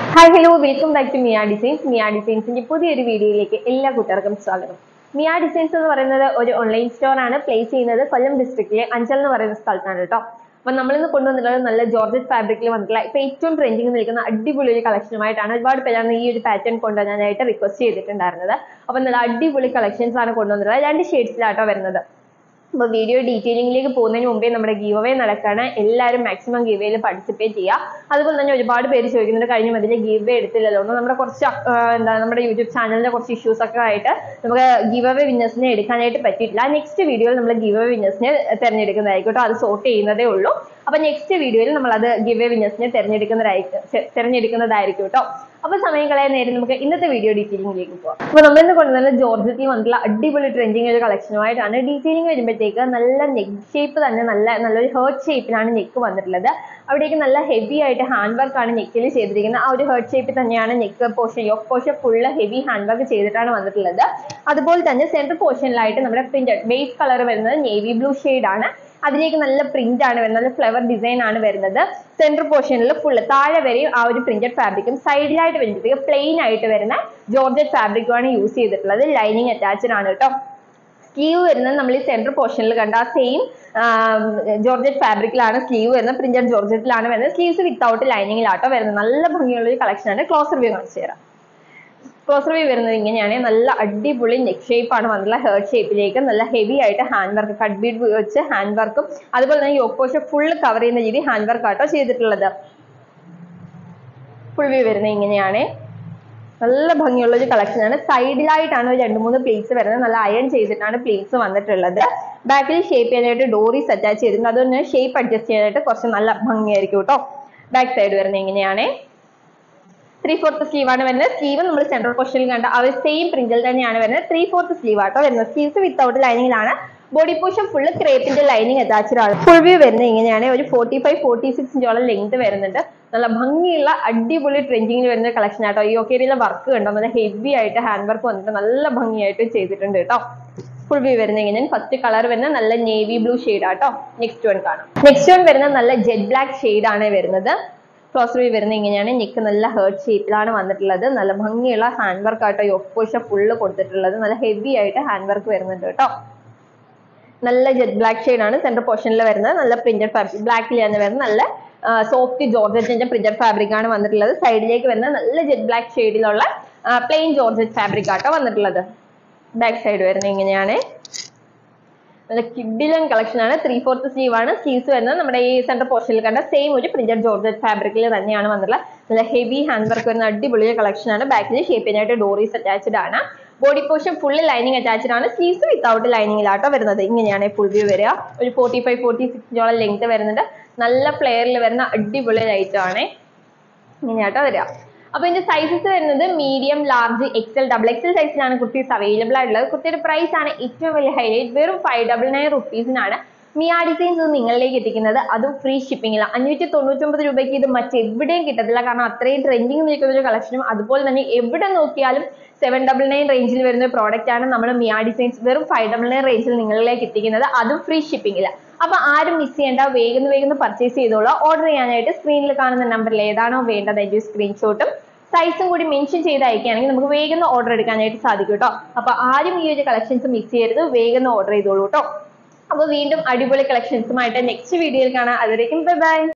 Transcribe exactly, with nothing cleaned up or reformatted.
Hi hello welcome back to Mia Designs. Mia ഡിസൈൻസിന്റെ പുതിയൊരു വീഡിയോയിലേക്ക് എല്ലാ കൂട്ടുകാർക്കും സ്വാഗതം. മിയ ഡിസൈൻസ് എന്ന് പറയുന്നത് ഒരു ഓൺലൈൻ സ്റ്റോർ ആണ്. പ്ലേസ് ചെയ്യുന്നത് കൊല്ലം ഡിസ്ട്രിക്റ്റിലെ അഞ്ചൽ എന്ന് പറയുന്ന സ്ഥലത്താണ് കേട്ടോ. അപ്പൊ നമ്മളിന്ന് കൊണ്ടുവന്നിട്ടുള്ളത് നല്ല ജോർജറ്റ് ഫാബ്രിക്കിൽ വന്നിട്ടുള്ള ഇപ്പൊ ഏറ്റവും ട്രെൻഡിങ് നിൽക്കുന്ന അടിപൊളി ഒരു കളക്ഷനുമായിട്ടാണ്. ഒരുപാട് പേരാണ് ഈ ഒരു പാറ്റേൺ കൊണ്ടുവരാനായിട്ട് റിക്വസ്റ്റ് ചെയ്തിട്ടുണ്ടായിരുന്നത്. അപ്പൊ നല്ല അടിപൊളി കളക്ഷൻസ് ആണ് കൊണ്ടുവന്നിട്ടുള്ളത്. രണ്ട് ഷെയ്ഡ്സിലാട്ടോ വരുന്നത്. അപ്പോൾ വീഡിയോ ഡീറ്റെയിലിംഗിലേക്ക് പോകുന്നതിന് മുമ്പേ നമ്മുടെ ഗീവ് അവേ നടക്കുകയാണ്. എല്ലാവരും മാക്സിമം ഗീവ് വേയിൽ പാർട്ടിസിപ്പേറ്റ് ചെയ്യുക. അതുപോലെ തന്നെ ഒരുപാട് പേര് ചോദിക്കുന്നുണ്ട് കഴിഞ്ഞ അതിൽ ഗീവ് വേ എടുത്തില്ലല്ലോ എന്ന്. നമ്മുടെ കുറച്ച് എന്താ നമ്മുടെ യൂട്യൂബ് ചാനലിന്റെ കുറച്ച് ഇഷ്യൂസ് ഒക്കെ ആയിട്ട് നമുക്ക് ഗീവ് അവേ വിന്നേഴ്സിനെ എടുക്കാനായിട്ട് പറ്റിയിട്ടില്ല. നെക്സ്റ്റ് വീഡിയോയിൽ നമ്മൾ ഗീവ് അവേ വിന്നേഴ്സിനെ തിരഞ്ഞെടുക്കുന്നതായിരിക്കും കേട്ടോ. അത് സോർട്ട് ചെയ്യുന്നതേ ഉള്ളൂ. അപ്പൊ നെക്സ്റ്റ് വീഡിയോയിൽ നമ്മൾ അത് ഗീവ് അവേ വിന്നേഴ്സിനെ തിരഞ്ഞെടുക്കുന്നതായിരിക്കും തിരഞ്ഞെടുക്കുന്നതായിരിക്കും കേട്ടോ. അപ്പൊ സമയം കളയാൻ നേരം നമുക്ക് ഇന്നത്തെ വീഡിയോ ഡീറ്റെയിലിംഗിലേക്ക് പോകാം. അപ്പൊ നമ്മൾ ഇന്ന് കൊണ്ടുവന്ന ജോർജറ്റിൽ വന്നിട്ടുള്ള അടിപൊളി ട്രെൻഡിങ് ഒരു കളക്ഷനുമായിട്ടാണ്. ഡീറ്റെയിലിംഗ് വരുമ്പോഴത്തേക്ക് നല്ല നെക്ക് ഷേപ്പ് തന്നെ നല്ല നല്ലൊരു ഹേർട്ട് ഷേപ്പിലാണ് നെക്ക് വന്നിട്ടുള്ളത്. അവിടേക്ക് നല്ല ഹെവി ആയിട്ട് ഹാൻഡ് വർക്ക് ആണ് നെക്കിൽ ചെയ്തിരിക്കുന്നത്. ആ ഒരു ഹേർട്ട് ഷേപ്പിൽ തന്നെയാണ് neck portion yoke portion full heavy hand work ചെയ്തിട്ടാണ് വന്നിട്ടുള്ളത്. അതുപോലെ തന്നെ സെൻട്രൽ പോർഷനിലായിട്ട് നമ്മുടെ പ്രിന്റഡ് ബേസ് കളർ വരുന്നത് നേവി ബ്ലൂ ആണ്. അതിലേക്ക് നല്ല പ്രിന്റ് ആണ് വരുന്നത്. നല്ല ഫ്ലവർ ഡിസൈൻ ആണ് വരുന്നത്. സെൻട്രൽ പോർഷനിൽ ഫുള്ള് താഴെ വരെയും ആ ഒരു പ്രിന്റഡ് ഫാബ്രിക്കും സൈഡിലായിട്ട് വരുമ്പോഴത്തേക്ക് പ്ലെയിൻ ആയിട്ട് വരുന്ന ജോർജറ്റ് ഫാബ്രിക്കുമാണ് യൂസ് ചെയ്തിട്ടുള്ളത്. ലൈനിങ് അറ്റാച്ച്ഡ് ആണ് കേട്ടോ. സ്ലീവ് വരുന്നത് നമ്മൾ ഈ സെൻട്രൽ പോർഷനിൽ കണ്ട ആ സെയിം ജോർജറ്റ് ഫാബ്രിക്കിലാണ് സ്ലീവ് വരുന്നത്. പ്രിന്റഡ് ജോർജറ്റിലാണ് വരുന്നത്. സ്ലീവ്സ് വിത്തൗട്ട് ലൈനിങ്ങിലാട്ടോ വരുന്നത്. നല്ല ഭംഗിയുള്ള ഒരു കളക്ഷൻ ആണ്. ക്ലോസർ വ്യൂ കാണിച്ചു തരാം. ക്ലോസർ വ്യൂ വരുന്നത് ഇങ്ങനെയാണ്. നല്ല അടിപൊളി നെക്ക് ഷേപ്പ് ആണ് വന്നിട്ടുള്ള ഹേർട്ട് ഷേപ്പിലേക്ക് നല്ല ഹെവി ആയിട്ട് ഹാൻഡ് വർക്ക് കട്ട് ബീഡ് വെച്ച് ഹാൻഡ് വർക്കും അതുപോലെ തന്നെ യോക്ക് പോർഷൻ ഫുള്ള് കവർ ചെയ്യുന്ന രീതി ഹാൻഡ് വർക്ക് ആട്ടോ ചെയ്തിട്ടുള്ളത്. ഫുൾ വ്യൂ വരുന്നത് ഇങ്ങനെയാണ്. നല്ല ഭംഗിയുള്ള ഒരു കളക്ഷൻ ആണ്. സൈഡിലായിട്ടാണ് ഒരു രണ്ട് മൂന്ന് പ്ലേറ്റ്സ് വരുന്നത്. നല്ല അയൺ ചെയ്തിട്ടാണ് പ്ലേറ്റ്സ് വന്നിട്ടുള്ളത്. ബാക്കിൽ ഷേപ്പ് ചെയ്യാനായിട്ട് ഡോറീസ് അറ്റാച്ച് ചെയ്തിട്ടുണ്ട്. അതുകൊണ്ട് ഷേപ്പ് അഡ്ജസ്റ്റ് ചെയ്യാനായിട്ട് കുറച്ച് നല്ല ഭംഗിയായിരിക്കും കേട്ടോ. ബാക്ക് സൈഡ് വരുന്നത് ഇങ്ങനെയാണ്. ത്രീ ഫോർത്ത് സ്ലീവ് ആണ് വരുന്നത്. സ്ലീവ് നമ്മൾ സെൻട്രൽ പോർഷനിൽ കണ്ട ആ ഒരു സെയിം പ്രിന്റിൽ തന്നെയാണ് വരുന്നത്. ത്രീ ഫോർത്ത് സ്ലീവ് ആട്ടോ വരുന്നത്. സ്ലീവ്സ് വിത്തൗട്ട് ലൈനിങ്ങിലാണ്. ബോഡി പോർഷൻ ഫുള്ള് ക്രേപ്പിന്റെ ലൈനിങ് അറ്റാച്ച്ഡ് ആണ്. ഫുൾ വ്യൂ വരുന്നത് ഇങ്ങനെയാണ്. ഒരു ഫോർട്ടി ഫൈവ് ഫോർട്ടി സിക്സ് ഇഞ്ചോളം ലെങ്ത് വരുന്നുണ്ട്. നല്ല ഭംഗിയുള്ള അടിപൊളി ട്രെൻഡിങ്ങിൽ വരുന്ന കളക്ഷൻ ആട്ടോ. ഈ ഒക്കേരിയിലെ വർക്ക് കണ്ടോ നല്ല ഹെവി ആയിട്ട് ഹാൻഡ് വർക്ക് വന്നിട്ട് നല്ല ഭംഗിയായിട്ട് ചെയ്തിട്ടുണ്ട് കേട്ടോ. ഫുൾ വ്യൂ വരുന്നത് ഇങ്ങനെ. ഫസ്റ്റ് കളർ വരുന്നത് നല്ല നേവി ബ്ലൂ ഷെയ്ഡ് ആട്ടോ. നെക്സ്റ്റ് വൺ കാണാം. നെക്സ്റ്റ് വൺ വരുന്നത് നല്ല ജെറ്റ് ബ്ലാക്ക് ഷെയ്ഡ് ആണ് വരുന്നത്. ക്ലോസർ വ്യൂ വരുന്നത് ഇങ്ങനെയാണ്. നെക്ക് നല്ല ഹേർട്ട് ഷേപ്പിലാണ് വന്നിട്ടുള്ളത്. നല്ല ഭംഗിയുള്ള ഹാൻഡ് വർക്ക് ആട്ടോ. യോക്ക് പോർഷൻ ഫുള്ള് കൊടുത്തിട്ടുള്ളത്. നല്ല ഹെവി ആയിട്ട് ഹാൻഡ് വർക്ക് വരുന്നുണ്ട് കേട്ടോ. നല്ല ജെറ്റ് ബ്ലാക്ക് ഷെയ്ഡ് ആണ് സെൻട്രൽ പോർഷനിൽ വരുന്നത്. നല്ല പ്രിന്റഡ് ഫാബ്രിക് ബ്ലാക്കിലാണ് വരുന്നത്. നല്ല സോഫ്റ്റ് ജോർജറ്റിന്റെ പ്രിന്റഡ് ഫാബ്രിക് ആണ് വന്നിട്ടുള്ളത്. സൈഡിലേക്ക് വരുന്നത് നല്ല ജെറ്റ് ബ്ലാക്ക് ഷെയ്ഡിലുള്ള പ്ലെയിൻ ജോർജറ്റ് ഫാബ്രിക് ആട്ടോ വന്നിട്ടുള്ളത്. ബാക്ക് സൈഡ് വരുന്നത് ഇങ്ങനെയാണ്. നല്ല കിഡിലൻ കളക്ഷൻ ആണ്. ത്രീ ഫോർത്ത് സ്ലീവ് ആണ്. സ്ലീവ്സ് വരുന്നത് നമ്മുടെ ഈ സെൻട്രൽ പോർഷനിൽ കണ്ട സെയിം ഒരു പ്രിന്റഡ് ജോർജറ്റ് ഫാബ്രിക്കിൽ തന്നെയാണ് വന്നിട്ടുള്ളത്. നല്ല ഹെവി ഹാൻഡ് വർക്ക് വരുന്ന അടിപൊളി കളക്ഷൻ ആണ്. ബാക്കിൽ ഷേപ്പ് ചെയ്യാനായിട്ട് ഡോറീസ് അറ്റാച്ച്ഡ് ആണ്. Body portion full lining attached ആണ്. സ്ലീവ്സ് വിത്തൗട്ട് ലൈനിങ്ങിലാട്ടോ വരുന്നത്. ഇങ്ങനെയാണ് ഫുൾ വ്യൂ വരിക. ഒരു ഫോർട്ടി ഫൈവ് ഫോർട്ടി സിക്സിനോളം ലെങ്ത് വരുന്നുണ്ട്. നല്ല ഫ്ലെയറിൽ വരുന്ന അടിപൊളി ഐറ്റം ആണ്. ഇങ്ങനെയാട്ടോ വരിക. അപ്പൊ ഇതിന്റെ സൈസസ് വരുന്നത് medium, large, XL, double XL സൈസിലാണ് കുർത്തീസ് അവൈലബിൾ ആയിട്ടുള്ളത്. കുർത്തിയുടെ പ്രൈസ് ആണ് ഏറ്റവും വലിയ ഹൈലൈറ്റ്. വെറും ഫൈവ് ഡബിൾ നയൻ റുപ്പീസിനാണ് മിയ ഡിസൈൻസ് നിങ്ങളിലേക്ക് എത്തിക്കുന്നത്. അതും ഫ്രീ ഷിപ്പിംഗില്ല. അഞ്ഞൂറ്റി തൊണ്ണൂറ്റൊമ്പത് രൂപയ്ക്ക് ഇത് മറ്റെവിടെയും കിട്ടത്തില്ല. കാരണം അത്രയും ട്രെൻഡിങ് നിൽക്കുന്ന ഒരു കളക്ഷനും അതുപോലെ തന്നെ എവിടെ നോക്കിയാലും സെവൻ ഡബിൾ നയൻ റേഞ്ചിൽ വരുന്ന പ്രോഡക്റ്റ് ആണ് നമ്മൾ മിയ ഡിസൈൻസ് വെറും ഫൈവ് ഡബിൾ നയൻ റേഞ്ചിൽ നിങ്ങളിലേക്ക് എത്തിക്കുന്നത്. അതും ഫ്രീ ഷിപ്പിംഗില്ല. അപ്പൊ ആരും മിസ് ചെയ്യേണ്ട. വേഗം വേഗം പർച്ചേസ് ചെയ്തോളൂ. ഓർഡർ ചെയ്യാനായിട്ട് സ്ക്രീനിൽ കാണുന്ന നമ്പറിൽ ഏതാണോ വേണ്ടത് അതിന്റെ സ്ക്രീൻഷോട്ടും സൈസും കൂടി മെൻഷൻ ചെയ്ത് അയക്കുകയാണെങ്കിൽ നമുക്ക് വേഗം ഓർഡർ എടുക്കാനായിട്ട് സാധിക്കും കേട്ടോ. അപ്പൊ ആരും ഈ ഒരു കളക്ഷൻസ് മിസ് ചെയ്യരുത്. വേഗം ഓർഡർ ചെയ്തോളൂ കേട്ടോ. അപ്പൊ വീണ്ടും അടിപൊളി കളക്ഷൻസുമായിട്ട് നെക്സ്റ്റ് വീഡിയോയിൽ കാണാം. അതുവരേക്കും ബൈ ബൈ.